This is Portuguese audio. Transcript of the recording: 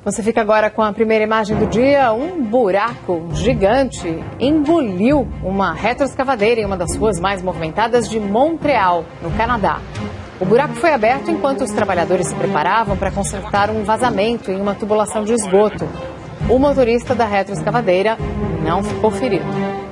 Você fica agora com a primeira imagem do dia. Um buraco gigante engoliu uma retroescavadeira em uma das ruas mais movimentadas de Montreal, no Canadá. O buraco foi aberto enquanto os trabalhadores se preparavam para consertar um vazamento em uma tubulação de esgoto. O motorista da retroescavadeira não ficou ferido.